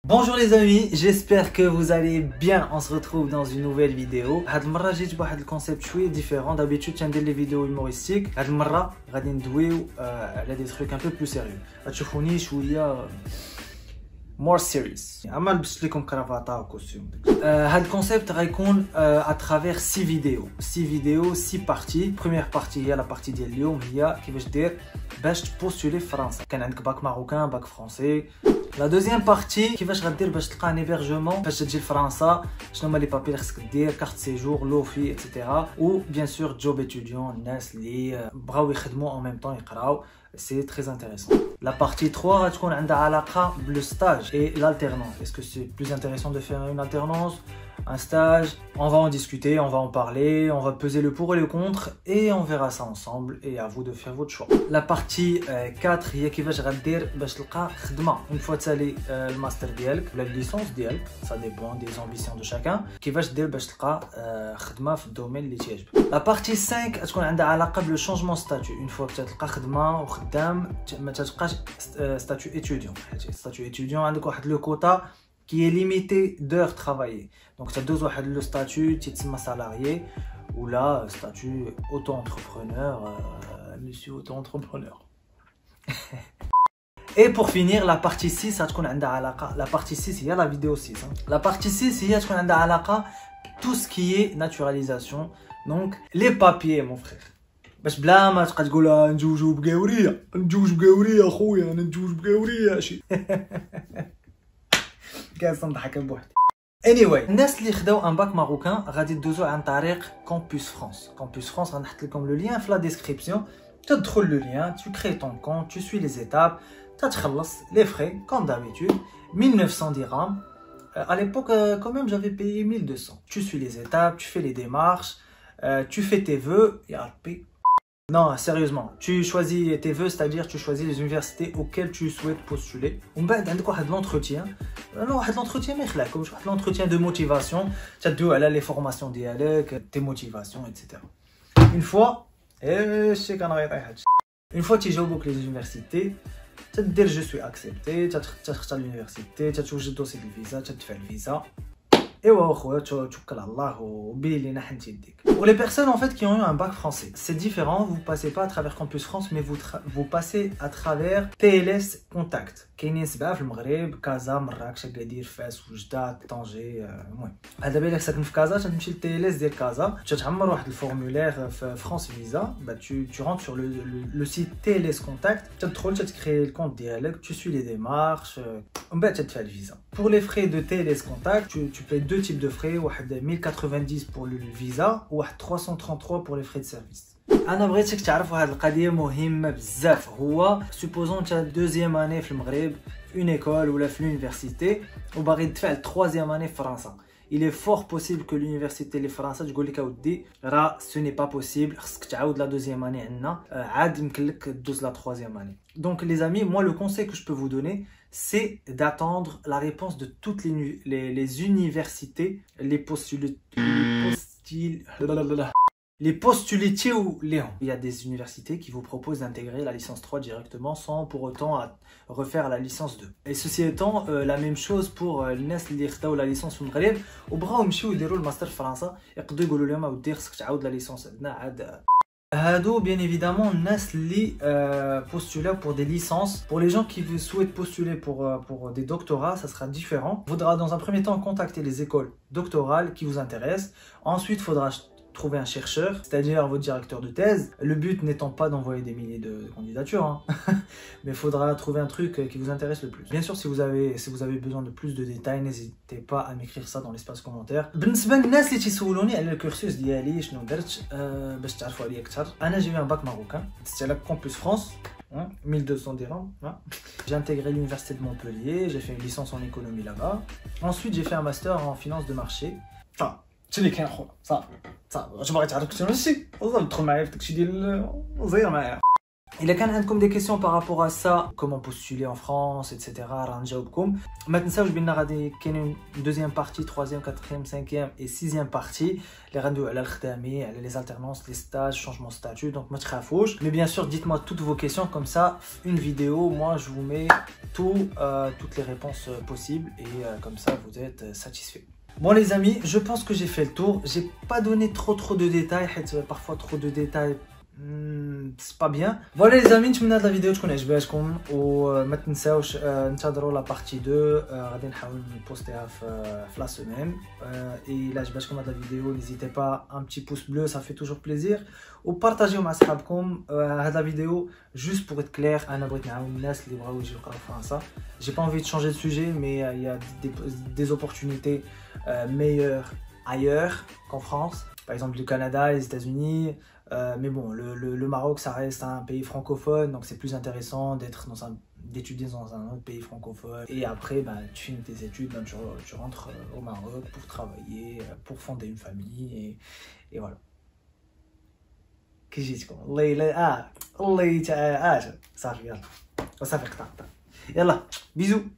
Bonjour les amis, j'espère que vous allez bien. On se retrouve dans une nouvelle vidéo. هاد المرة جيت بواحد الكونسيبت شويه ديفيرون. دابيتود تندير لي فيديو هيوموريستيك. هاد المرة غادي ندويو على دي تروك ان بو بلو سيريو. غتشوفوني شويه more serious. اما لبست لكم كرافاطه وكوستيوم. هاد الكونسيبت غيكون à travers 6 فيديو. 6 فيديو 6 بارتي. première partie هي لا بارتي ديال اليوم، هي كيفاش دير باش تبوستولي في فرنسا. كان عندك باك ماروكان، باك فرونسي. La deuxième partie, كيفاش غدير باش تلقى ان hébergement باش تجي لفرنسا، شنو هما لي بابي اللي خصك دير، كارت سيجور، لوفي ايتترا، و بيان سور جوب étudiant، الناس اللي بغاو يخدموا en même temps يقراو. C'est très intéressant. La partie 3 غتكون عندها علاقة بالستاج et l'alternance. Est-ce que c'est plus intéressant de faire une alternance, un stage? On va en discuter, on va en parler, on va peser le pour et le contre et on verra ça ensemble et à vous de faire votre choix. La partie 4 هي كيفاش غدير باش تلقى خدمة une fois تسالي الماستر ديالك ولا الليسونس ديالك، ça dépend des ambitions de chacun. كيفاش دير باش تلقى خدمة في الدومين اللي تعجبك. La partie 5 تكون عندها علاقة بلو شونجمون ستاتيو. une fois تلقى خدمة وخدام ما تلقاش ستاتيو étudiant. ستاتيو étudiant عندك واحد لو كوتا qui est limité d'heures travaillées. Donc tu as deux واحد le statut تيتسمى salarié ou là statut auto-entrepreneur, monsieur auto-entrepreneur. Et pour finir la partie 6 غتكون عندها علاقة. La partie 6 هي la vidéo 6. La partie 6 هي تكون عندها علاقة tout ce qui est naturalisation. Donc les papiers mon frère. باش بلا ما تبقى تقول نجوجو بقاورية، نجوج بقاورية اخويا، انا نجوج بقاورية شي. كاس نضحك بوحدي. anyway الناس اللي خداو ان باك ماروكان غادي تدوزو عن طريق كامبوس فرانس. كامبوس فرانس غنحط لكم لو لين في لا ديسكريبسيون. تدخل لو لين، tu crées ton compte, tu suis les étapes, تتخلص les frais comme d'habitude 1900 dirhams. À l'époque quand même j'avais payé 1200. Tu suis les étapes, tu fais les démarches, tu fais tes vœux, ya rabbi. Non, sérieusement, tu choisis tes vœux, c'est-à-dire tu choisis les universités auxquelles tu souhaites postuler. On va عندك واحد l'entretien. Non, واحد l'entretien ما يخلعكمش، واحد l'entretien de motivation. تدوي على les formations ديالك، tes motivations, etc. Une fois, شي كان غيطيح هادشي. Une fois تيجاوبوك les universités، تدير je suis accepté، تختار l'université، تتوجد دوسي الفيزا، تدفع الفيزا. ايوا اخويا توكل على الله وبين لينا حنت يديك. Pour les personnes en fait qui ont eu un bac français, c'est différent. Vous passez pas à travers Campus France, mais vous passez à travers TLS Contact. كاينين 7 في المغرب، كازا، مراكش، اكادير، فاس، وجدة، طنجة. المهم هذا بالك ساكن في كازا، تمشي للتيليس ديال كازا، تتعمر واحد الفورمولير في فرانس فيزا. tu rentres sur le site TLS Contact، تدخل تكري الكونت ديالك، tu suis les démarches، ومن بعد تدفع الفيزا. Pour les frais de TLS Contact, tu payes deux types de frais, واحد 1090 pour le visa ou 333 pour les frais de service. انا بغيتك تعرفوا هذه القضيه مهمه بزاف. هو supposons انت دوزيام اني في المغرب في اون ايكول ولا في لونيفرسيتي وباغي تدفع التروازيام اني في فرنسا. Il est fort possible que l'université اللي في فرنسا تقول لك اودي راه سو ني با بوسيبل، خصك تعاود لا دوزيام اني عندنا، عاد يمكن لك دوز لا تروازيام اني. Donc les amis, moi le conseil que je peux vous donner, c'est d'attendre la réponse de toutes les universités, les postulés ou Léon. Il y a des universités qui vous proposent d'intégrer la licence 3 directement sans pour autant refaire la licence 2. Et ceci étant, la même chose pour الناس اللي خداو la licence في المغرب وبغاو يمشيو يديروا الماستر في فرنسا، يقدروا يقولوا لهم اودي خصك تعاود لا ليسونس عندنا عاد. هادو bien évidemment الناس اللي postulent pour des licences. Pour les gens qui souhaitent postuler pour des doctorats, ça sera différent. Il faudra dans un premier temps contacter les écoles doctorales qui vous intéressent. Ensuite, il faudra trouver un chercheur, c'est-à-dire votre directeur de thèse. Le but n'étant pas d'envoyer des milliers de candidatures, hein. Mais il faudra trouver un truc qui vous intéresse le plus. Bien sûr, si vous avez besoin de plus de détails, n'hésitez pas à m'écrire ça dans l'espace commentaire. بالنسبة للناس اللي تيسولوني على الكورسوس ديالي شنو درت باش تعرفوا عليا اكثر، انا جي un bac marocain. C'était à la Campus France. 1200 dirhams. J'ai intégré l'université de Montpellier, j'ai fait une licence en économie là-bas. Ensuite, j'ai fait un master en finance de marché. اللي كاين خويا صافي. واش باغي تعرف كثر من هادشي؟ وصل دخل معايا في داكشي ديال زير معايا. Il y a des questions par rapport à ça, comment postuler en France, etc. Maintenant, je vais une deuxième partie, troisième, quatrième, cinquième et sixième partie. Les alternances, les stages, changement de statut, donc je ne mais bien sûr, dites-moi toutes vos questions, comme ça, une vidéo, moi je vous mets toutes les réponses possibles et comme ça vous êtes satisfaits. Bon les amis, je pense que j'ai fait le tour. J'ai pas donné trop de détails, parfois trop de détails. C'est pas bien. Voilà les amis, نتمنى هاد la vidéo تكون عجباتكم وما تنساوش انتظروا la partie 2 غادي نحاول نبوستيها في la semaine et الا عجباتكم هاد la vidéo n'hésitez pas un petit pouce bleu, ça fait toujours plaisir وبارطاجيو مع صحابكم هاد la vidéo juste pour être clair. انا بغيت نعاون الناس اللي بغاو يجيو يقراو فرنسا. J'ai pas envie de changer de sujet mais il y a des opportunités meilleures ailleurs qu'en France, par exemple le Canada, les États-Unis. Mais bon, le Maroc, ça reste un pays francophone, donc c'est plus intéressant d'étudier dans un autre pays francophone. Et après, bah, tu finis tes études, ben, tu rentres au Maroc pour travailler, pour fonder une famille, et voilà. Qu'est-ce que j'ai dit? Ça fait. Yallah, bisous.